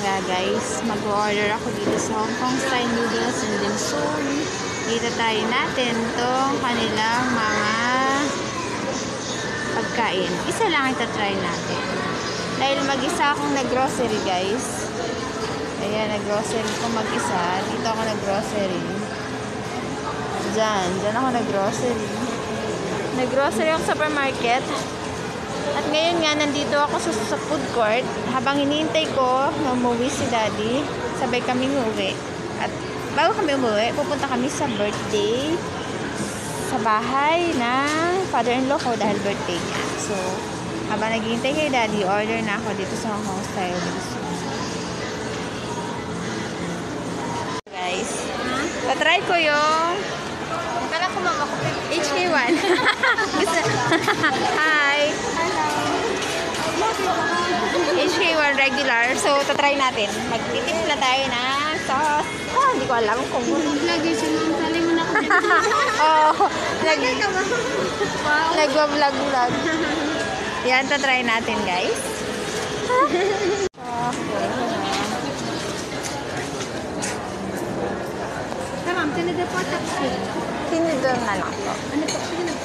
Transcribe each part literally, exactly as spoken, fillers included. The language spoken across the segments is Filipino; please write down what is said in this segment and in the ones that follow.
Kaya guys, mag-order ako dito sa Hong Kong style noodles and dim sum. Dito tayo natin itong kanilang mga pagkain. Isa lang itatry natin. Dahil mag-isa akong nag-grocery guys. Ayan, nag-grocery ko mag-isa. Dito ako nag-grocery. Diyan. Diyan ako nag-grocery. Nag-grocery ako sa supermarket. At ngayon nga, nandito ako sa, sa food court. Habang hinihintay ko na umuwi si Daddy, sabay kami umuwi. At bago kami umuwi, pupunta kami sa birthday sa bahay ng father-in-law ko dahil birthday niya. So, habang naghihintay kay Daddy, order na ako dito sa Hong Kong style. Guys, huh? Tatry ko yung kala ko mama ko H K one. Hi. Hello. H K one regular. So, tatry natin. Magtitimpla tayo ng sauce. Oh, hindi ko alam kung lagi sinunod mo na ako. Oh, lagi ka ba? Wow. Nagwa-vlog-vlog. Yan, tatry natin, guys. Ma'am, tinidor po taxi. Tinidor na lang po. Ano po? Sige na.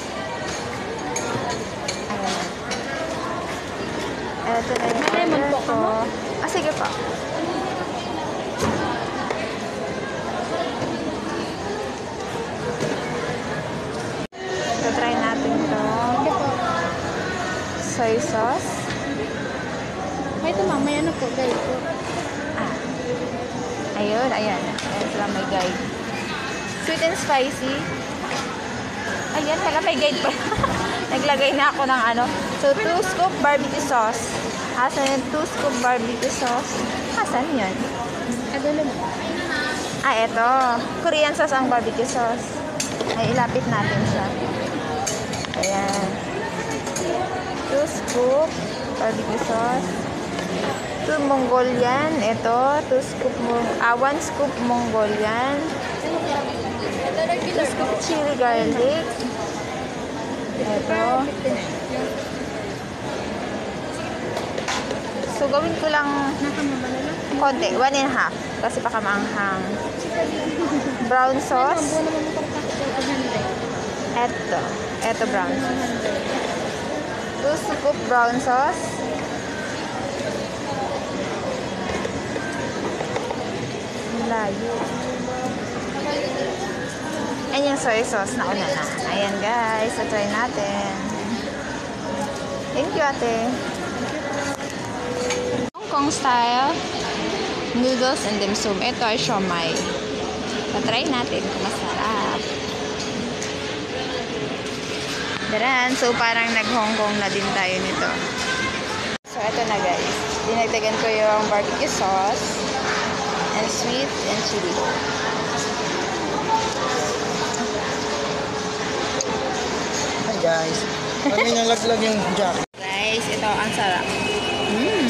Ayan. Ito na yung Lemon po ko. Ah, sige po. Ito, try natin ito. Soy sauce. Ay, ito ma'am, may ano po, guys po. Ah. Ayun, ayan. Ayan sila may guide. Sweet and spicy. Ayan, pala may guide pa. Naglagay na ako ng ano. So, two scoop barbecue sauce. Asan yung two scoop barbecue sauce? Asan yun? Agulo mo. Ah, eto. Korean sauce ang barbecue sauce. Ay, ilapit natin siya. Ayan. two scoop barbecue sauce. two Mongolian. Ito, two scoop mong, ah, one scoop Mongolian. two scoop chili garlic. Ito. So, gawin ko lang konti. One and a half. Kasi baka maanghang. Brown sauce. Ito. Ito brown sauce. two scoop brown sauce. Layo. Ayan yung soy sauce na una na. Ayan guys. So, try natin. Thank you, ate. Hong Kong style noodles and dim sum. Ito ay siomai. Patry natin kung masarap. Daran. So, parang nag-Hong Kong na din tayo nito. So, ito na guys. Dinagdagan ko yung barbecue sauce and sweet and chili. Hi guys. Kami nalaglag yung jack. Guys, ito ang sarap. Mmm.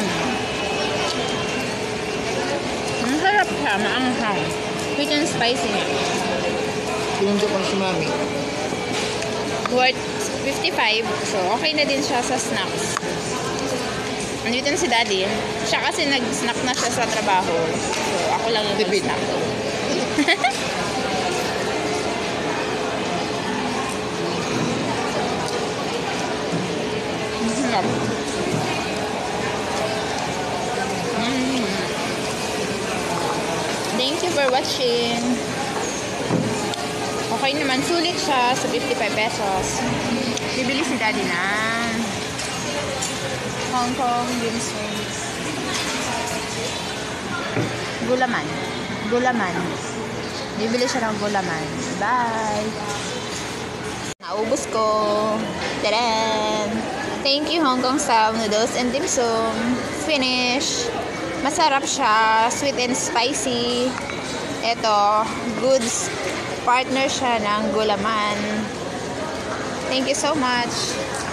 Ang sarap siya. Maanghang. Sweet and spicy. Pinuntok ko si mami. Worth fifty-five. So, okay na din siya sa snacks. Nandito na si Daddy. Siya kasi nag-snack na siya sa trabaho. So, ako lang yung Tipid. nag-snack. Sarap. Mm. Thank you for watching. Okay naman, sulit siya sa fifty-five pesos. Bibili si Daddy na Hong Kong dim sum. Gulaman. Gulaman. Bibili siya ng gulaman. Bye! Naubos ko. Tadaan! Thank you, Hong Kong style noodles and dim sum. Finish. Masarap siya. Sweet and spicy. Ito, goods partner siya ng gulaman. Thank you so much.